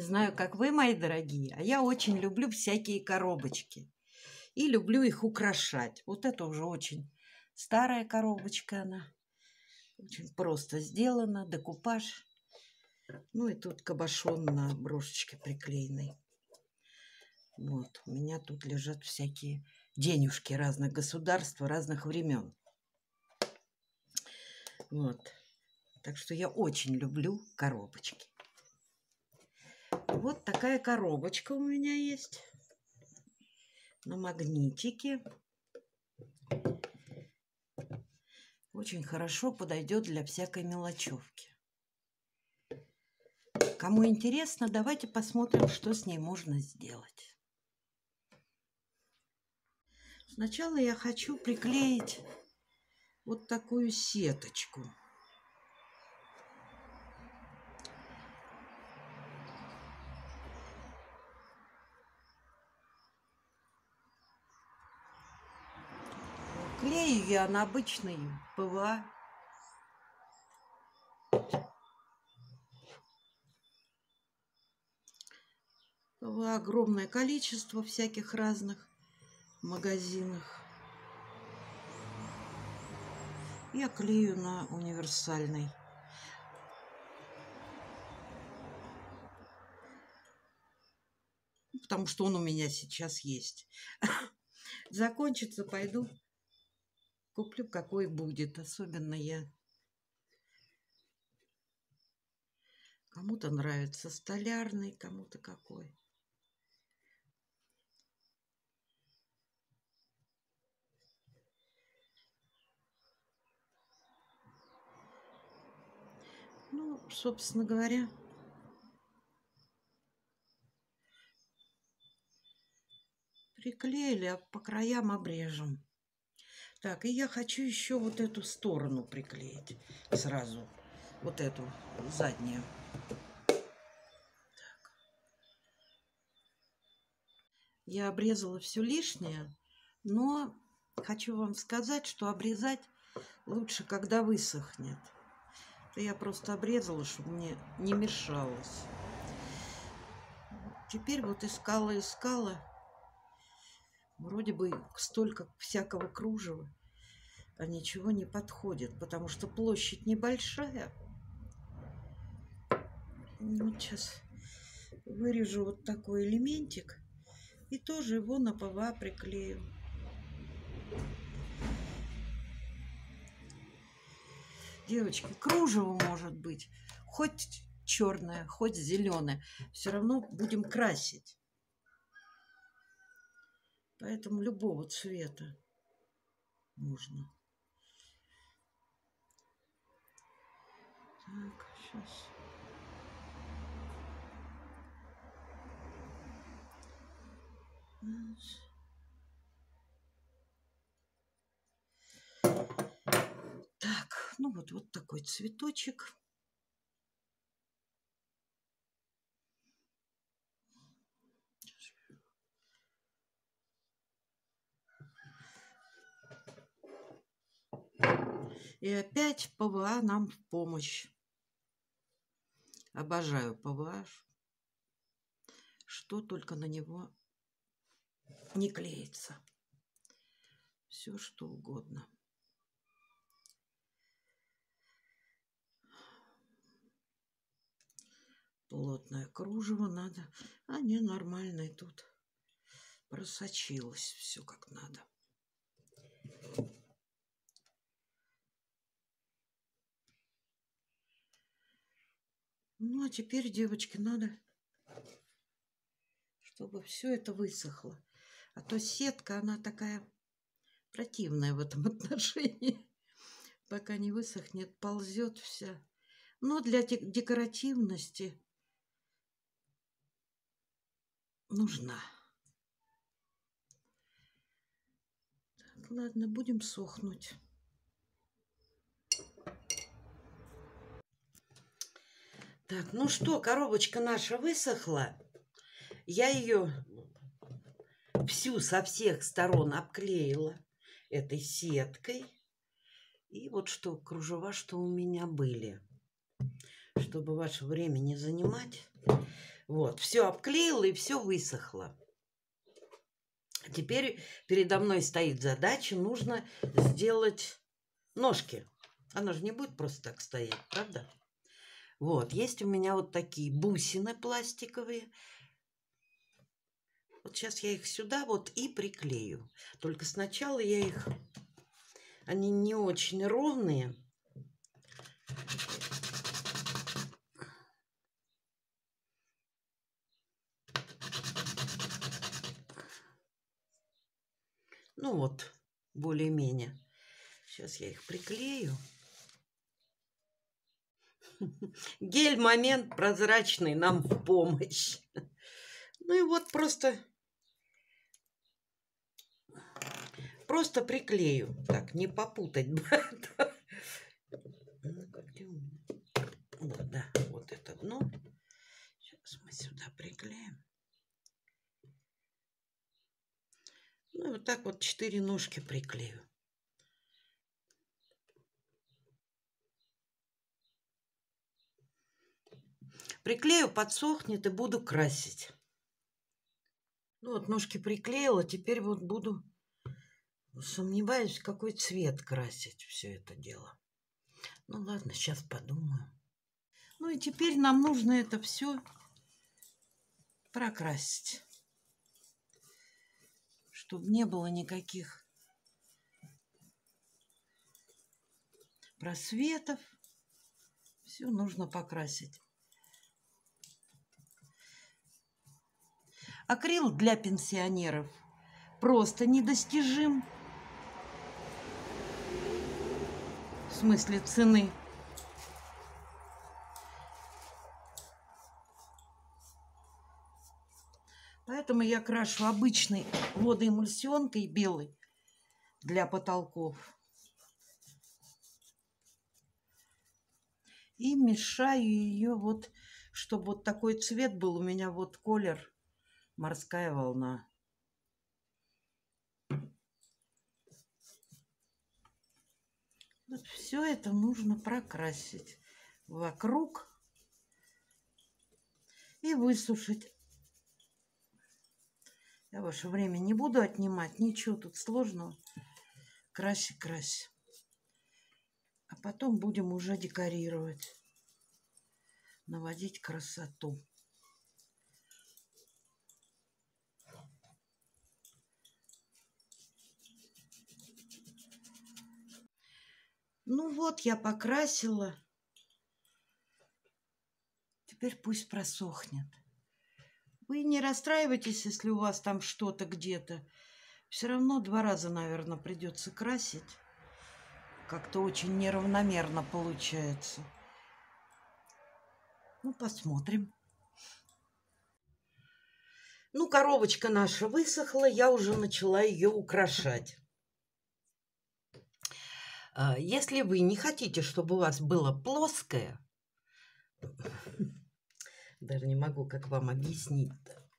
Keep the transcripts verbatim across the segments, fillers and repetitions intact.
знаю, как вы, мои дорогие, а я очень люблю всякие коробочки. И люблю их украшать. Вот это уже очень старая коробочка она. Очень просто сделана, декупаж. Ну и тут кабошон на брошечке приклеенный. Вот, у меня тут лежат всякие денежки разных государств, разных времен. Вот. Так что я очень люблю коробочки. Вот такая коробочка у меня есть. На магнитике. Очень хорошо подойдет для всякой мелочевки. Кому интересно, давайте посмотрим, что с ней можно сделать. Сначала я хочу приклеить вот такую сеточку. Клею я на обычный ПВА. ПВА огромное количество всяких разных в магазинах. Я клею на универсальный. Потому что он у меня сейчас есть. Закончится, пойду куплю, какой будет. Особенно я. Кому-то нравится столярный, кому-то какой. Ну, собственно говоря, приклеили, а по краям обрежем. Так, и я хочу еще вот эту сторону приклеить сразу. Вот эту заднюю. Так. Я обрезала все лишнее, но хочу вам сказать, что обрезать лучше, когда высохнет. Я просто обрезала, чтобы мне не мешалось. Теперь вот искала, искала. Вроде бы столько всякого кружева, а ничего не подходит, потому что площадь небольшая. Вот сейчас вырежу вот такой элементик и тоже его на ПВА приклею. Девочки, кружево может быть хоть черное, хоть зеленое. Все равно будем красить. Поэтому любого цвета можно. Так, сейчас. Так, ну вот, вот такой цветочек. И опять ПВА нам в помощь. Обожаю ПВА. Что только на него не клеится. Все что угодно. Плотное кружево надо. А не, нормальное тут. Просочилось все как надо. Ну, а теперь, девочки, надо, чтобы все это высохло. А то сетка, она такая противная в этом отношении. Пока не высохнет, ползет вся. Но для декоративности нужна. Так, ладно, будем сохнуть. Так, ну что, коробочка наша высохла. Я ее всю со всех сторон обклеила этой сеткой. И вот что, кружева, что у меня были. Чтобы ваше время не занимать, Вот, все обклеила и все высохло. Теперь передо мной стоит задача, нужно сделать ножки. Она же не будет просто так стоять, правда? Вот, есть у меня вот такие бусины пластиковые. Вот сейчас я их сюда вот и приклею. Только сначала я их... Они не очень ровные. Ну вот, более-менее. Сейчас я их приклею. Гель-момент прозрачный нам в помощь. Ну и вот просто... Просто приклею. Так, не попутать. Вот, да, вот это дно. Сейчас мы сюда приклеим. Ну и вот так вот четыре ножки приклею. Приклею, подсохнет и буду красить. Ну вот ножки приклеила, теперь вот буду... Сомневаюсь, какой цвет красить все это дело. Ну ладно, сейчас подумаю. Ну и теперь нам нужно это все прокрасить, чтобы не было никаких просветов. Все нужно покрасить. Акрил для пенсионеров просто недостижим. В смысле цены. Поэтому я крашу обычной водоэмульсионкой белой для потолков. И мешаю ее вот, чтобы вот такой цвет был. У меня вот колер морская волна. Вот все это нужно прокрасить вокруг и высушить. Я ваше время не буду отнимать, ничего тут сложного. Краси, краси. А потом будем уже декорировать, наводить красоту. Ну вот, я покрасила. Теперь пусть просохнет. Вы не расстраивайтесь, если у вас там что-то где-то. Все равно два раза, наверное, придется красить. Как-то очень неравномерно получается. Ну, посмотрим. Ну, коробочка наша высохла, я уже начала ее украшать. Если вы не хотите, чтобы у вас было плоское, даже не могу, как вам объяснить,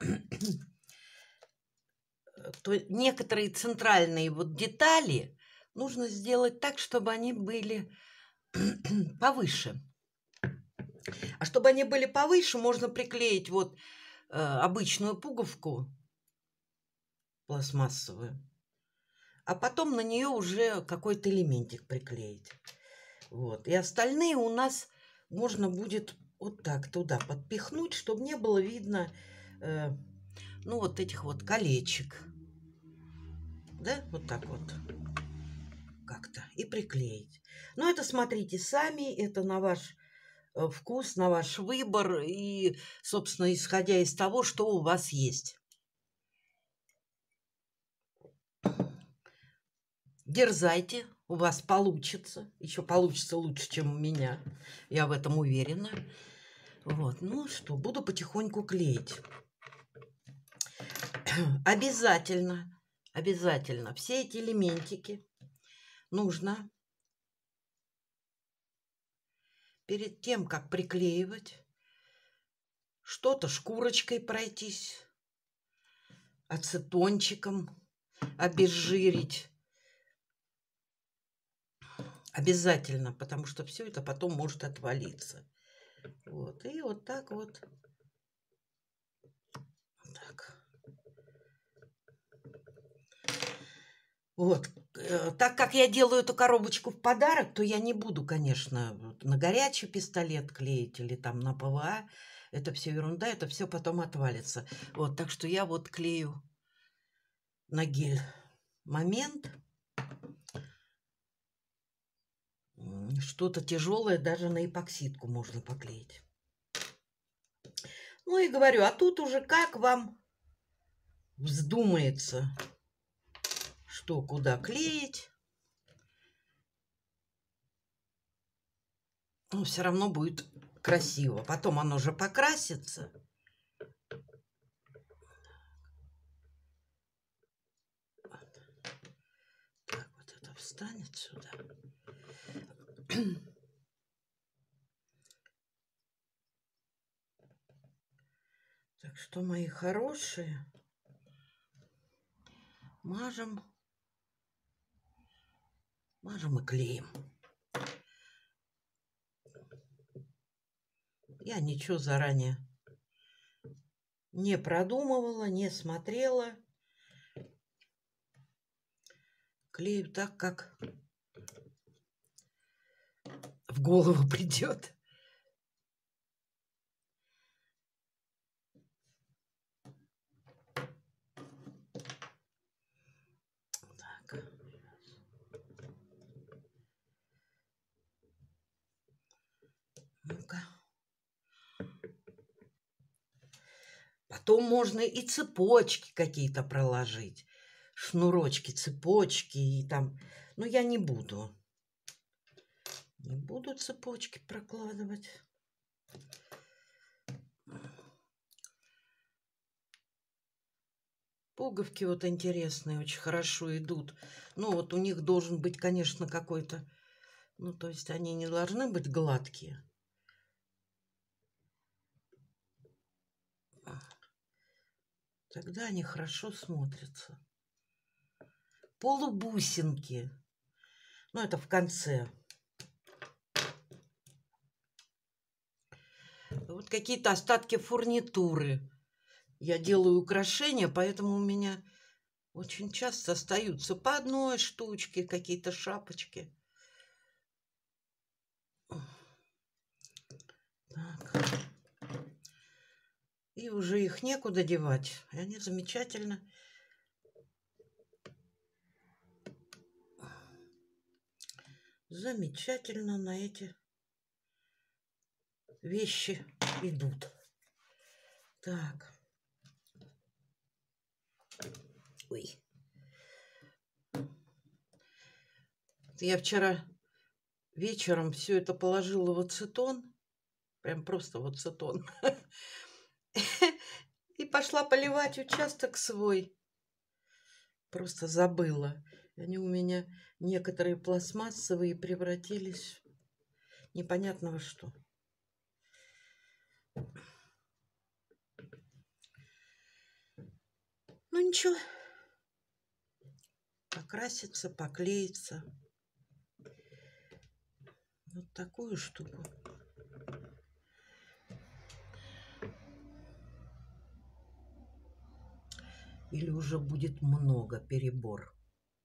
то некоторые центральные вот детали нужно сделать так, чтобы они были повыше. А чтобы они были повыше, можно приклеить вот э, обычную пуговку пластмассовую, а потом на нее уже какой-то элементик приклеить. Вот. И остальные у нас можно будет вот так туда подпихнуть, чтобы не было видно э, ну вот этих вот колечек. Да, вот так вот как-то и приклеить. Но это смотрите сами, это на ваш вкус, на ваш выбор и, собственно, исходя из того, что у вас есть. Дерзайте, у вас получится. Еще получится лучше, чем у меня. Я в этом уверена. Вот, ну что, буду потихоньку клеить. Обязательно, обязательно все эти элементики нужно перед тем, как приклеивать, что-то шкурочкой пройтись, ацетончиком обезжирить. Обязательно, потому что все это потом может отвалиться. Вот, и вот так вот Вот. Так как я делаю эту коробочку в подарок, то я не буду, конечно, на горячий пистолет клеить или там на ПВА. Это все ерунда, это все потом отвалится. Вот, так что я вот клею на гель момент. Что-то тяжелое даже на эпоксидку можно поклеить. Ну и говорю, а тут уже как вам вздумается, что куда клеить. Но все равно будет красиво. Потом оно же покрасится. Так, вот это встанет сюда. Так что, мои хорошие, мажем, мажем и клеим. Я ничего заранее не продумывала, не смотрела. Клею так, как в голову придет. Так. Ну-ка. Потом можно и цепочки какие-то проложить. Шнурочки, цепочки и там. Но я не буду. Не буду цепочки прокладывать. Пуговки вот интересные, очень хорошо идут. Ну, вот у них должен быть, конечно, какой-то... Ну, то есть они не должны быть гладкие. Тогда они хорошо смотрятся. Полубусинки. Ну, это в конце. Вот какие-то остатки фурнитуры. Я делаю украшения, поэтому у меня очень часто остаются по одной штучке какие-то шапочки. Так. И уже их некуда девать. И они замечательно замечательно на эти вещи идут. Так. Ой. Я вчера вечером все это положила в ацетон. Прям просто в ацетон. И пошла поливать участок свой. Просто забыла. Они у меня некоторые пластмассовые превратились в непонятно во что. Ну ничего. Покраситься, поклеиться. Вот такую штуку. Или уже будет много, перебор.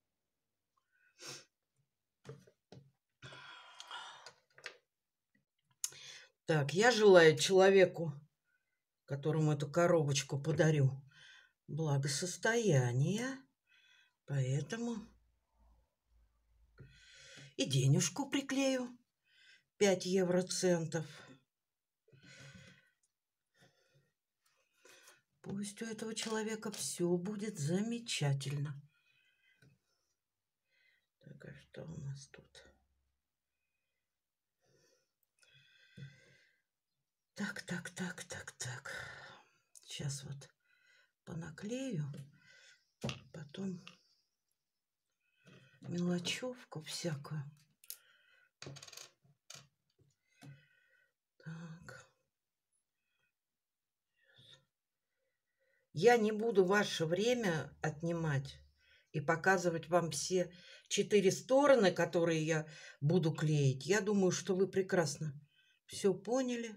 Так, я желаю человеку, которому эту коробочку подарю, благосостояния. Поэтому и денежку приклею. пять евроцентов. Пусть у этого человека все будет замечательно. Так, а что у нас тут? Так, так, так, так, так. Сейчас вот понаклею. Потом мелочевку всякую. Так. Я не буду ваше время отнимать и показывать вам все четыре стороны, которые я буду клеить. Я думаю, что вы прекрасно все поняли.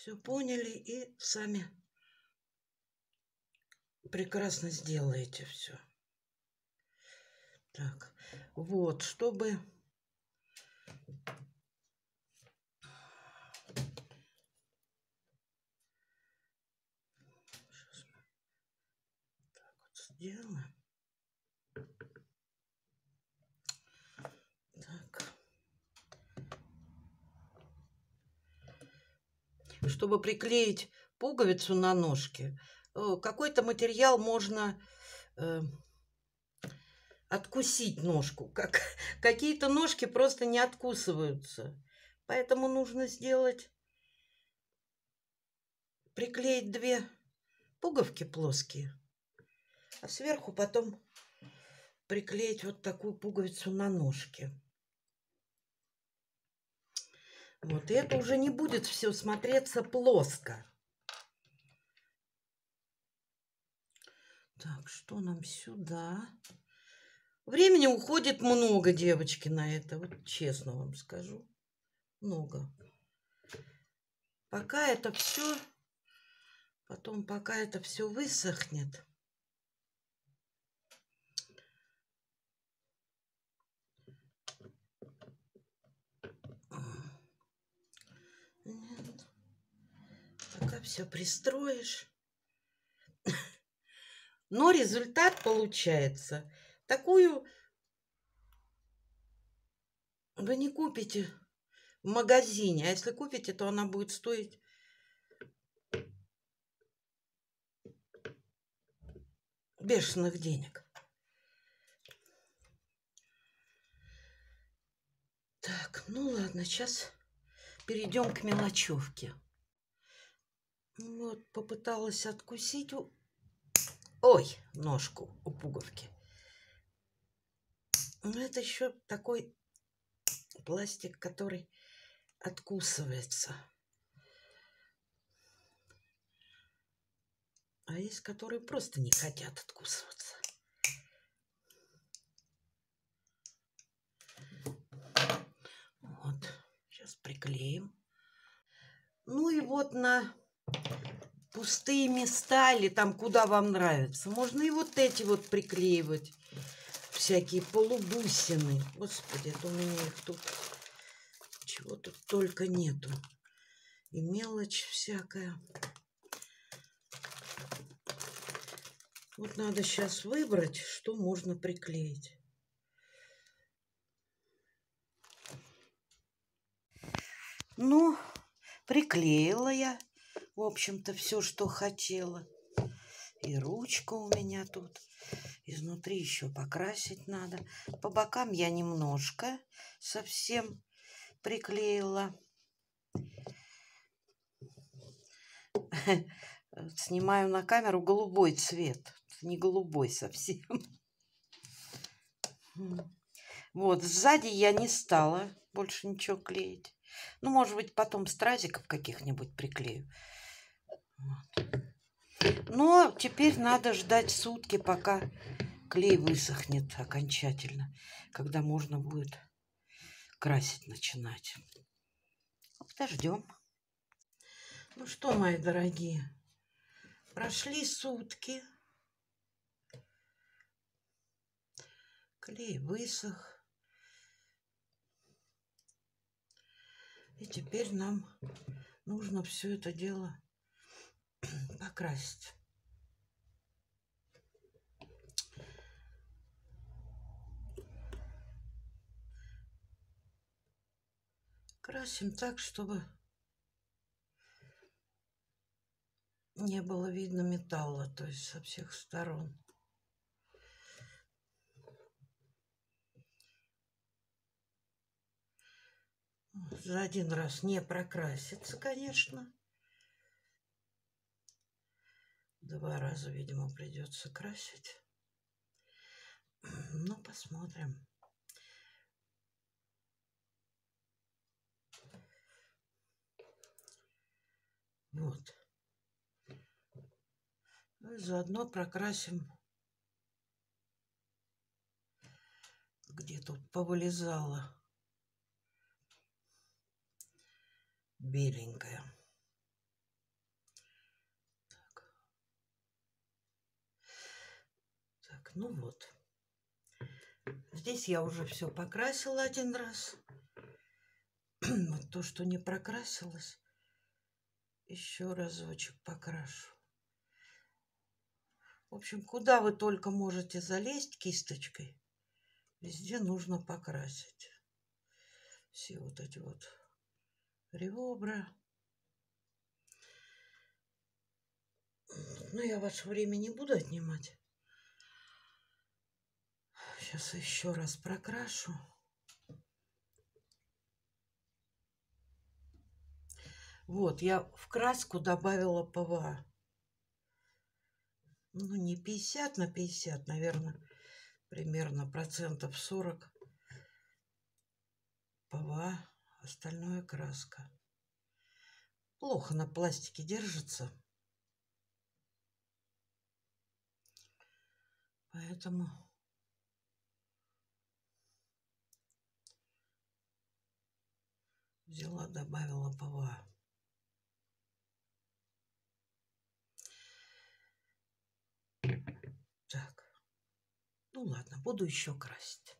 все поняли и сами прекрасно сделаете все. Так, вот, чтобы сейчас мы так вот сделаем. Так. Чтобы приклеить пуговицу на ножке, какой-то материал можно э, откусить ножку. Как, какие-то ножки просто не откусываются. Поэтому нужно сделать, приклеить две пуговки плоские, а сверху потом приклеить вот такую пуговицу на ножке. Вот, и это уже не будет все смотреться плоско. Так, что нам сюда? Времени уходит много, девочки, на это. Вот честно вам скажу. Много. Пока это все, потом пока это все высохнет. Нет. Пока все пристроишь. Но результат получается. Такую вы не купите в магазине. А если купите, то она будет стоить бешеных денег. Так, ну ладно, сейчас перейдем к мелочевке. Вот, попыталась откусить у... Ой, ножку у пуговки. Но это еще такой пластик, который откусывается. А есть, которые просто не хотят откусываться. Вот, сейчас приклеим. Ну и вот на пустые места или там, куда вам нравится, можно и вот эти вот приклеивать. Всякие полубусины. Господи, это у меня их тут... Чего тут только нету. И мелочь всякая. Вот надо сейчас выбрать, что можно приклеить. Ну, приклеила я, в общем-то, все, что хотела. И ручка у меня тут. Изнутри еще покрасить надо. По бокам я немножко совсем приклеила. Снимаю на камеру голубой цвет. Не голубой совсем. Вот, сзади я не стала больше ничего клеить. Ну, может быть, потом стразиков каких-нибудь приклею. Вот. Но теперь надо ждать сутки, пока клей высохнет окончательно, когда можно будет красить начинать. Подождем. Ну что, мои дорогие, прошли сутки. Клей высох. И теперь нам нужно все это дело покрасить. Красим так, чтобы не было видно металла, то есть со всех сторон. За один раз не прокрасится, конечно. Два раза, видимо, придется красить. Ну, посмотрим. Вот. Ну и заодно прокрасим, где тут повылезало беленькое. Так, ну вот. Здесь я уже все покрасила один раз. Вот то, что не прокрасилось, еще разочек покрашу. В общем, куда вы только можете залезть кисточкой, везде нужно покрасить. Все вот эти вот ребра. Но я ваше время не буду отнимать. Сейчас еще раз прокрашу. Вот, я в краску добавила ПВА. Ну, не пятьдесят на пятьдесят, наверное, примерно процентов сорок ПВА, остальное краска. Плохо на пластике держится. Поэтому взяла, добавила ПВА. Так, ну ладно, буду еще красить.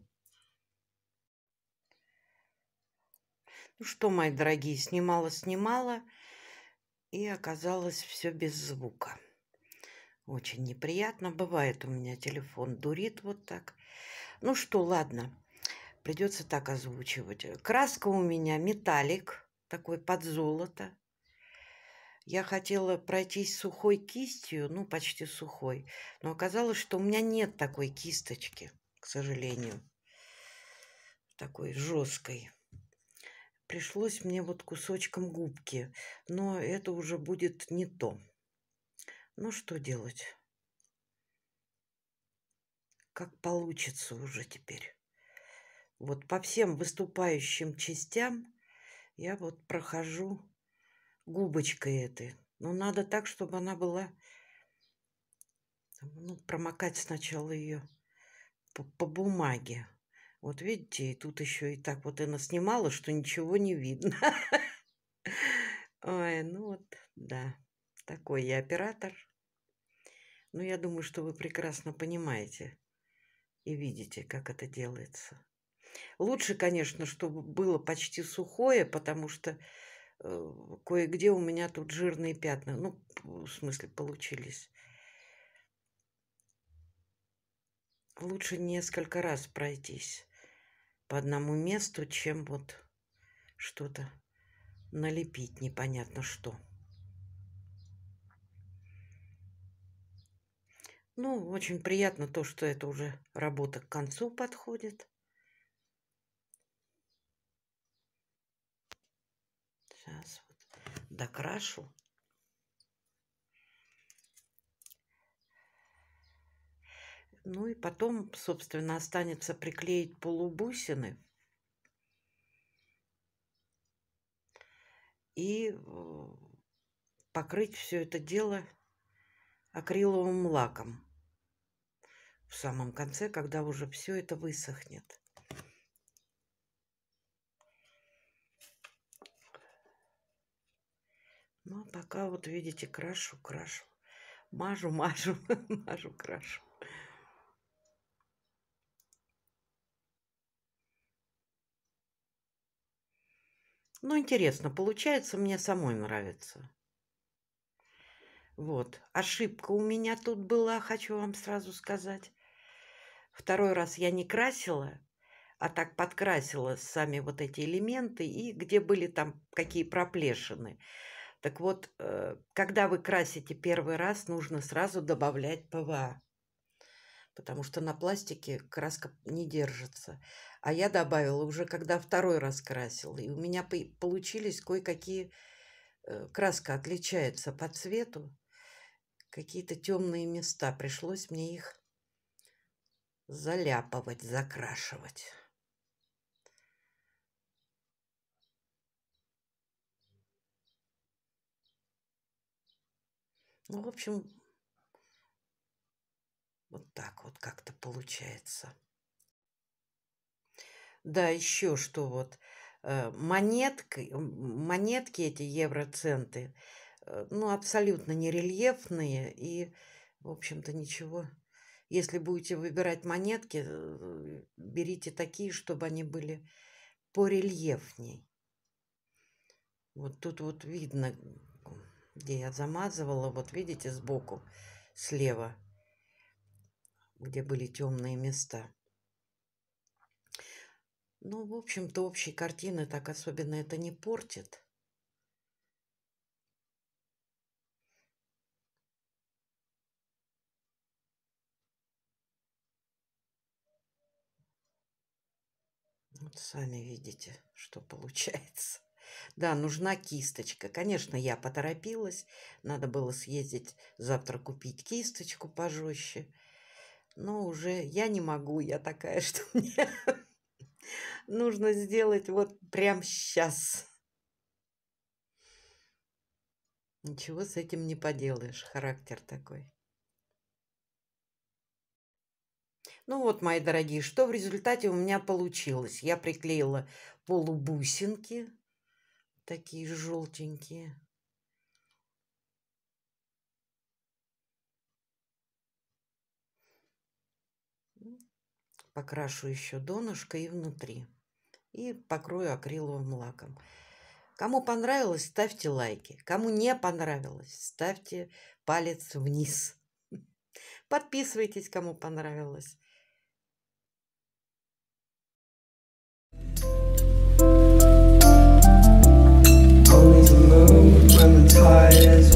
Ну что, мои дорогие, снимала-снимала, и оказалось все без звука. Очень неприятно. Бывает, у меня телефон дурит вот так. Ну что, ладно, придется так озвучивать. Краска у меня металлик, такой под золото. Я хотела пройтись сухой кистью, ну, почти сухой, но оказалось, что у меня нет такой кисточки, к сожалению, такой жесткой. Пришлось мне вот кусочком губки, но это уже будет не то. Ну, что делать? Как получится уже теперь. Вот по всем выступающим частям я вот прохожу губочкой этой. Но надо так, чтобы она была... Ну, промокать сначала ее по, по бумаге. Вот видите, и тут еще и так вот она снимала, что ничего не видно. Ой, ну вот, да, такой я оператор. Но я думаю, что вы прекрасно понимаете и видите, как это делается. Лучше, конечно, чтобы было почти сухое, потому что э, кое-где у меня тут жирные пятна. Ну, в смысле, получились. Лучше несколько раз пройтись по одному месту, чем вот что-то налепить непонятно что. Ну, очень приятно то, что это уже работа к концу подходит. Сейчас вот докрашу. Ну и потом, собственно, останется приклеить полубусины. И покрыть все это дело акриловым лаком в самом конце, когда уже все это высохнет. Ну, а пока вот видите, крашу, крашу, мажу, мажу, мажу, крашу. Ну, интересно, получается, мне самой нравится. Вот, ошибка у меня тут была, хочу вам сразу сказать. Второй раз я не красила, а так подкрасила сами вот эти элементы, и где были там какие проплешины. Так вот, когда вы красите первый раз, нужно сразу добавлять ПВА, потому что на пластике краска не держится. А я добавила уже, когда второй раз красила, и у меня получились кое-какие... Краска отличается по цвету, какие-то темные места. Пришлось мне их заляпывать, закрашивать. Ну, в общем, вот так вот как-то получается. Да, еще что вот. Монетки, монетки эти, евроценты, ну, абсолютно не рельефные. И, в общем-то, ничего Если будете выбирать монетки, берите такие, чтобы они были порельефней. Вот тут вот видно, где я замазывала. Вот видите сбоку, слева, где были темные места. Ну, в общем-то, общей картины так особенно это не портит. Вот сами видите, что получается. Да, нужна кисточка. Конечно, я поторопилась. Надо было съездить завтра купить кисточку пожестче. Но уже я не могу. Я такая, что мне нужно сделать вот прямо сейчас. Ничего с этим не поделаешь. Характер такой. Ну вот, мои дорогие, что в результате у меня получилось? Я приклеила полубусинки, такие желтенькие. Покрашу еще донышко и внутри. И покрою акриловым лаком. Кому понравилось, ставьте лайки. Кому не понравилось, ставьте палец вниз. Подписывайтесь, кому понравилось. Always the moon when the tide is